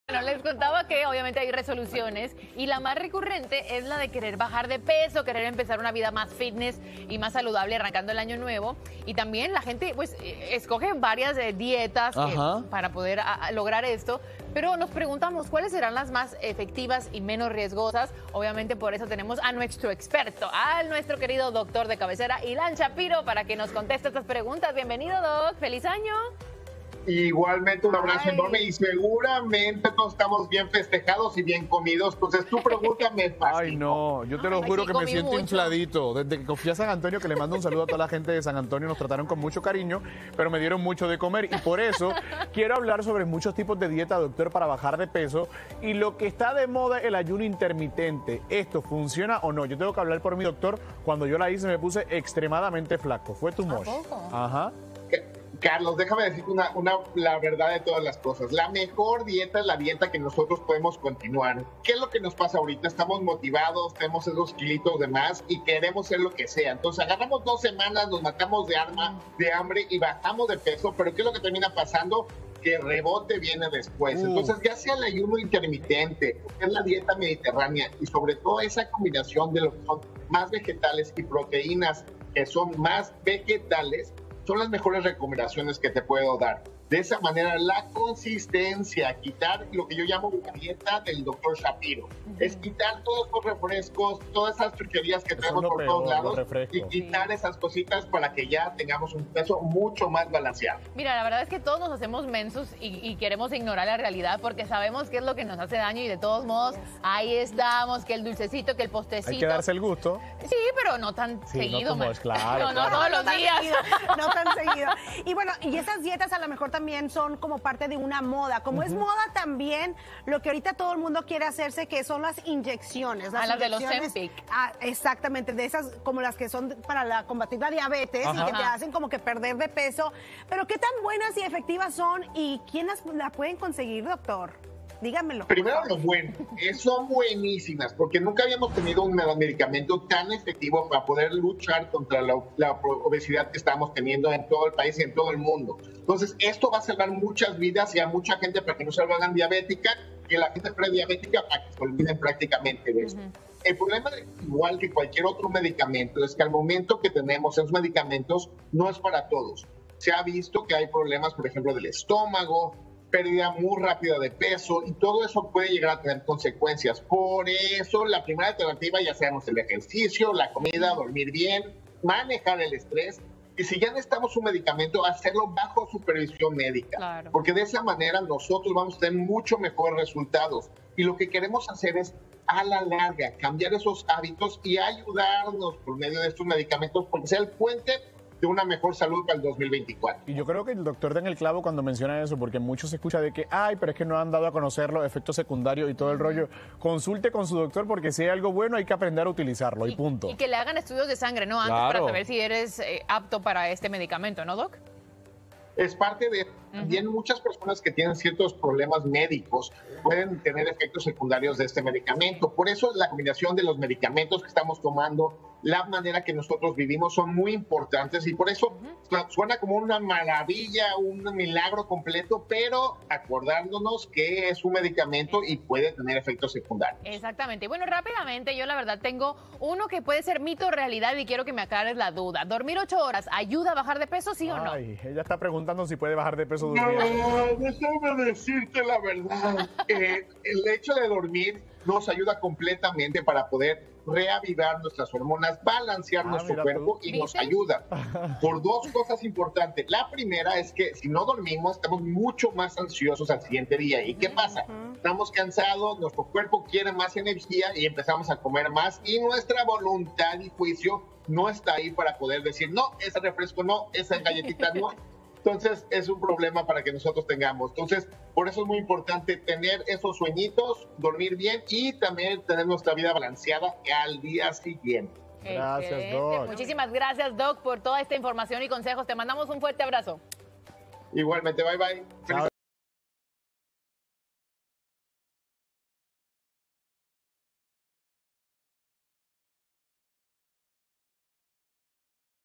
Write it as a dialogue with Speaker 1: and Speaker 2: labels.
Speaker 1: Bueno, les contaba que obviamente hay resoluciones y la más recurrente es la de querer bajar de peso, querer empezar una vida más fitness y más saludable arrancando el año nuevo. Y también la gente pues escoge varias dietas para poder lograr esto, pero nos preguntamos cuáles serán las más efectivas y menos riesgosas. Obviamente por eso tenemos a nuestro experto, a nuestro querido doctor de cabecera, Ilan Shapiro, para que nos conteste estas preguntas. Bienvenido, Doc. ¡Feliz año!
Speaker 2: Igualmente un abrazo enorme y seguramente todos estamos bien festejados y bien comidos. Entonces tu pregunta me fascina.
Speaker 3: Ay, no, yo te lo juro que me siento infladito. Desde que fui a San Antonio, que le mando un saludo a toda la gente de San Antonio, nos trataron con mucho cariño, pero me dieron mucho de comer y por eso quiero hablar sobre muchos tipos de dieta, doctor, para bajar de peso y lo que está de moda, el ayuno intermitente. ¿Esto funciona o no? Yo tengo que hablar por mi doctor. Cuando yo la hice me puse extremadamente flaco. Fue too much. Ajá.
Speaker 2: Carlos, déjame decirte la verdad de todas las cosas. La mejor dieta es la dieta que nosotros podemos continuar. ¿Qué es lo que nos pasa ahorita? Estamos motivados, tenemos esos kilitos de más y queremos hacer lo que sea. Entonces agarramos 2 semanas, nos matamos de hambre y bajamos de peso, pero ¿qué es lo que termina pasando? Que el rebote viene después. Entonces, ya sea el ayuno intermitente, es la dieta mediterránea y sobre todo esa combinación de lo que son más vegetales y proteínas que son más vegetales, son las mejores recomendaciones que te puedo dar. De esa manera, la consistencia, quitar lo que yo llamo la dieta del doctor Shapiro, es quitar todos los refrescos, todas esas chucherías que tenemos por todos lados y quitar esas cositas para que ya tengamos un peso mucho más balanceado.
Speaker 1: Mira, la verdad es que todos nos hacemos mensos y queremos ignorar la realidad porque sabemos qué es lo que nos hace daño y de todos modos ahí estamos, que el dulcecito, que el postrecito.
Speaker 3: Hay que darse el gusto.
Speaker 1: Sí, pero no tan seguido.
Speaker 3: No, claro,
Speaker 1: no todos los días.
Speaker 4: No tan seguido. Y bueno, y esas dietas a lo mejor también son como parte de una moda. Como es moda también, lo que ahorita todo el mundo quiere hacerse, que son las inyecciones.
Speaker 1: Las de los Ozempic.
Speaker 4: Exactamente, de esas como las que son para combatir la diabetes y que te hacen como que perder de peso. Pero ¿qué tan buenas y efectivas son y quién la pueden conseguir, doctor? Dígamelo.
Speaker 2: Primero lo bueno, son buenísimas, porque nunca habíamos tenido un medicamento tan efectivo para poder luchar contra la obesidad que estamos teniendo en todo el país y en todo el mundo. Entonces, esto va a salvar muchas vidas y a mucha gente para que no se hagan diabética y a la gente prediabética para que se olviden prácticamente de esto. El problema, igual que cualquier otro medicamento, es que al momento que tenemos esos medicamentos, no es para todos. Se ha visto que hay problemas, por ejemplo, del estómago, pérdida muy rápida de peso y todo eso puede llegar a tener consecuencias. Por eso la primera alternativa ya seamos el ejercicio, la comida, dormir bien, manejar el estrés y si ya necesitamos un medicamento, hacerlo bajo supervisión médica, porque de esa manera nosotros vamos a tener mucho mejores resultados y lo que queremos hacer es a la larga cambiar esos hábitos y ayudarnos por medio de estos medicamentos porque sea el puente de una mejor salud para el 2024.
Speaker 3: Y yo creo que el doctor da en el clavo cuando menciona eso, porque mucho se escucha de que, pero es que no han dado a conocer los efectos secundarios y todo el rollo. Consulte con su doctor porque si hay algo bueno hay que aprender a utilizarlo y punto.
Speaker 1: Y que le hagan estudios de sangre, ¿no? Antes para saber si eres apto para este medicamento, ¿no, Doc?
Speaker 2: Es parte de también muchas personas que tienen ciertos problemas médicos pueden tener efectos secundarios de este medicamento. Por eso la combinación de los medicamentos que estamos tomando, la manera que nosotros vivimos son muy importantes y por eso suena como una maravilla, un milagro completo, pero acordándonos que es un medicamento y puede tener efectos secundarios.
Speaker 1: Exactamente. Bueno, rápidamente, yo la verdad tengo uno que puede ser mito o realidad y quiero que me aclares la duda. ¿Dormir 8 horas ayuda a bajar de peso, sí o no?
Speaker 3: Ella está preguntando si puede bajar de peso durmiendo.
Speaker 2: No, déjame decirte la verdad. El hecho de dormir nos ayuda completamente para poder reavivar nuestras hormonas, balancear nuestro cuerpo y nos ayuda por 2 cosas importantes. La primera es que si no dormimos estamos mucho más ansiosos al siguiente día. ¿Y qué pasa? Estamos cansados, nuestro cuerpo quiere más energía y empezamos a comer más y nuestra voluntad y juicio no está ahí para poder decir no, ese refresco no, esa galletita no. Entonces es un problema para que nosotros tengamos. Entonces, por eso es muy importante tener esos sueñitos, dormir bien y también tener nuestra vida balanceada al día siguiente.
Speaker 3: Gracias, Doc.
Speaker 1: Muchísimas gracias, Doc, por toda esta información y consejos. Te mandamos un fuerte abrazo.
Speaker 2: Igualmente, bye bye.